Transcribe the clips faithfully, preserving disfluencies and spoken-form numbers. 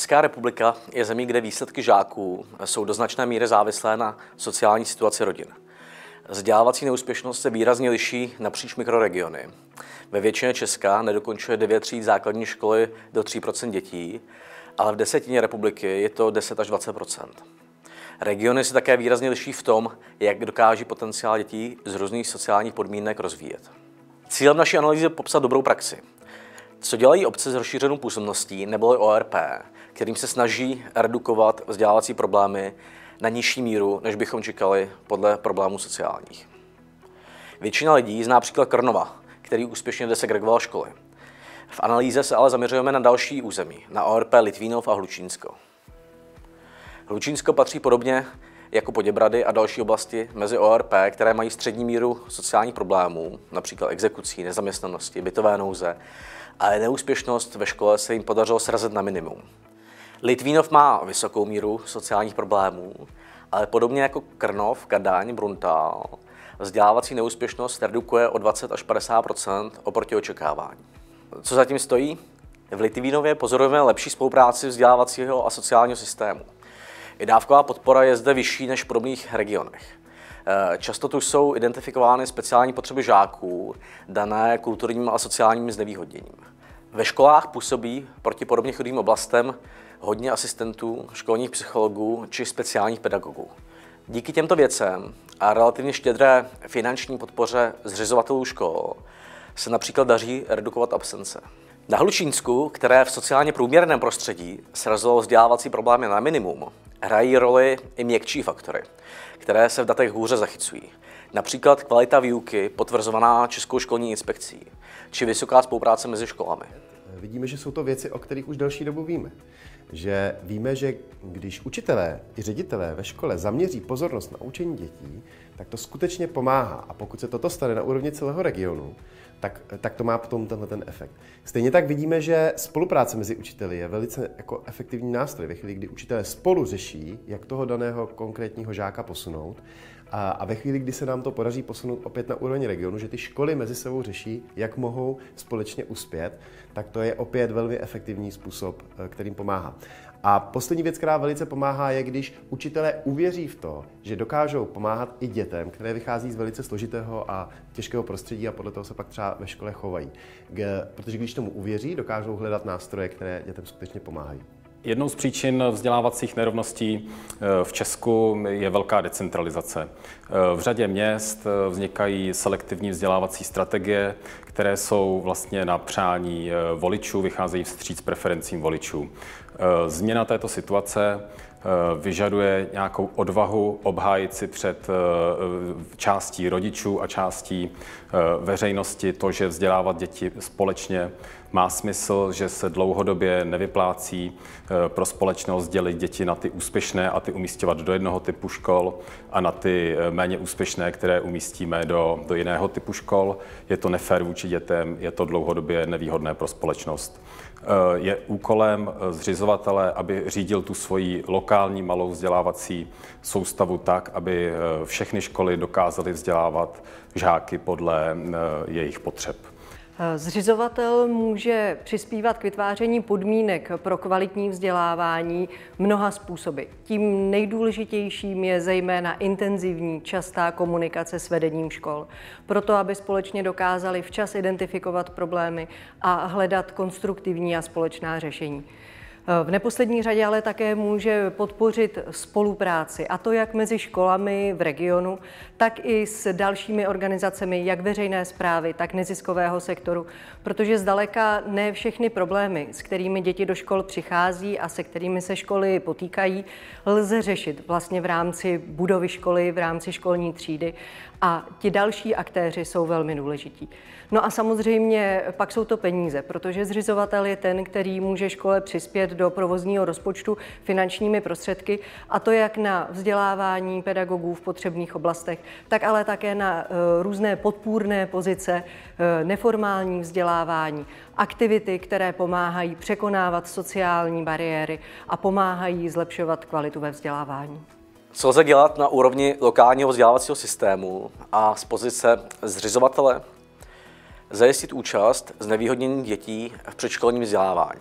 Česká republika je zemí, kde výsledky žáků jsou do značné míry závislé na sociální situaci rodin. Vzdělávací neúspěšnost se výrazně liší napříč mikroregiony. Ve většině Česka nedokončuje devět tříd základní školy do tří procent dětí, ale v desetině republiky je to deset až dvacet procent. Regiony se také výrazně liší v tom, jak dokáží potenciál dětí z různých sociálních podmínek rozvíjet. Cílem naší analýzy je popsat dobrou praxi. Co dělají obce s rozšířenou působností neboli O R P, kterým se snaží redukovat vzdělávací problémy na nižší míru, než bychom čekali podle problémů sociálních. Většina lidí zná příklad Krnova, který úspěšně desegregoval školy. V analýze se ale zaměřujeme na další území, na O R P Litvínov a Hlučínsko. Hlučínsko patří podobně jako Poděbrady a další oblasti mezi O R P, které mají střední míru sociálních problémů, například exekucí, nezaměstnanosti, bytové nouze, ale neúspěšnost ve škole se jim podařilo srazit na minimum. Litvínov má vysokou míru sociálních problémů, ale podobně jako Krnov, Kadaň, Bruntál, vzdělávací neúspěšnost redukuje o dvacet až padesát procent oproti očekávání. Co zatím stojí? V Litvínově pozorujeme lepší spolupráci vzdělávacího a sociálního systému. I dávková podpora je zde vyšší než v podobných regionech. Často tu jsou identifikovány speciální potřeby žáků, dané kulturním a sociálním znevýhodněním. Ve školách působí proti podobně chudým oblastem hodně asistentů, školních psychologů či speciálních pedagogů. Díky těmto věcem a relativně štědré finanční podpoře zřizovatelů škol se například daří redukovat absence. Na Hlučínsku, které v sociálně průměrném prostředí srazilo vzdělávací problémy na minimum, hrají roli i měkčí faktory, které se v datech hůře zachycují. Například kvalita výuky potvrzovaná Českou školní inspekcí, či vysoká spolupráce mezi školami. Vidíme, že jsou to věci, o kterých už delší dobu víme. Že víme, že když učitelé i ředitelé ve škole zaměří pozornost na učení dětí, tak to skutečně pomáhá. A pokud se toto stane na úrovni celého regionu, tak, tak to má potom tenhle ten efekt. Stejně tak vidíme, že spolupráce mezi učiteli je velice jako efektivní nástroj. Ve chvíli, kdy učitelé spolu řeší, jak toho daného konkrétního žáka posunout, a, a ve chvíli, kdy se nám to podaří posunout opět na úroveň regionu, že ty školy mezi sebou řeší, jak mohou společně uspět, tak to je opět velmi efektivní způsob, kterým pomáhá. A poslední věc, která velice pomáhá, je, když učitelé uvěří v to, že dokážou pomáhat i dětem, které vychází z velice složitého a těžkého prostředí a podle toho se pak třeba ve škole chovají. Protože když tomu uvěří, dokážou hledat nástroje, které dětem skutečně pomáhají. Jednou z příčin vzdělávacích nerovností v Česku je velká decentralizace. V řadě měst vznikají selektivní vzdělávací strategie, které jsou vlastně na přání voličů, vycházejí vstříc preferencím voličů. Změna této situace vyžaduje nějakou odvahu obhájit si před částí rodičů a částí veřejnosti to, že vzdělávat děti společně má smysl, že se dlouhodobě nevyplácí pro společnost dělit děti na ty úspěšné a ty umísťovat do jednoho typu škol a na ty méně úspěšné, které umístíme do, do jiného typu škol. Je to nefér vůči dětem, je to dlouhodobě nevýhodné pro společnost. Je úkolem zřizovatele, aby řídil tu svoji lokální malou vzdělávací soustavu tak, aby všechny školy dokázaly vzdělávat žáky podle jejich potřeb. Zřizovatel může přispívat k vytváření podmínek pro kvalitní vzdělávání mnoha způsoby. Tím nejdůležitějším je zejména intenzivní, častá komunikace s vedením škol. Proto, aby společně dokázali včas identifikovat problémy a hledat konstruktivní a společná řešení. V neposlední řadě ale také může podpořit spolupráci, a to jak mezi školami v regionu, tak i s dalšími organizacemi, jak veřejné správy, tak neziskového sektoru, protože zdaleka ne všechny problémy, s kterými děti do škol přichází a se kterými se školy potýkají, lze řešit vlastně v rámci budovy školy, v rámci školní třídy, a ti další aktéři jsou velmi důležití. No a samozřejmě pak jsou to peníze, protože zřizovatel je ten, který může škole přispět do provozního rozpočtu finančními prostředky, a to jak na vzdělávání pedagogů v potřebných oblastech, tak ale také na různé podpůrné pozice, neformální vzdělávání, aktivity, které pomáhají překonávat sociální bariéry a pomáhají zlepšovat kvalitu ve vzdělávání. Co lze dělat na úrovni lokálního vzdělávacího systému a z pozice zřizovatele? Zajistit účast znevýhodněných dětí v předškolním vzdělávání.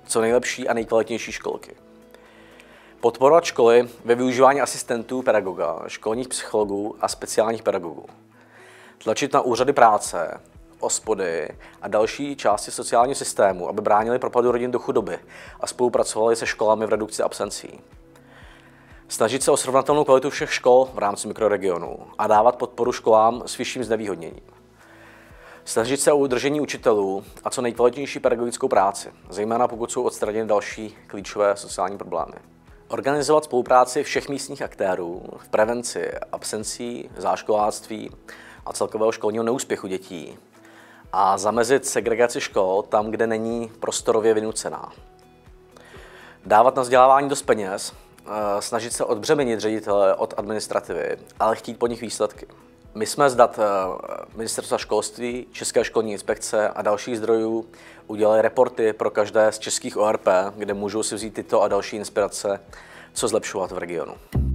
co nejlepší a nejkvalitnější školky. Podporovat školy ve využívání asistentů pedagoga, školních psychologů a speciálních pedagogů. Tlačit na úřady práce, ospody a další části sociálního systému, aby bránili propadu rodin do chudoby a spolupracovali se školami v redukci absencí. Snažit se o srovnatelnou kvalitu všech škol v rámci mikroregionu a dávat podporu školám s vyšším znevýhodněním. Snažit se o udržení učitelů a co nejkvalitnější pedagogickou práci, zejména pokud jsou odstraněny další klíčové sociální problémy. Organizovat spolupráci všech místních aktérů v prevenci absencí, záškoláctví a celkového školního neúspěchu dětí a zamezit segregaci škol tam, kde není prostorově vynucená. Dávat na vzdělávání dost peněz, snažit se odbřemenit ředitele od administrativy, ale chtít po nich výsledky. My jsme z dat Ministerstva školství, České školní inspekce a dalších zdrojů udělali reporty pro každé z českých O R P, kde můžou si vzít tyto a další inspirace, co zlepšovat v regionu.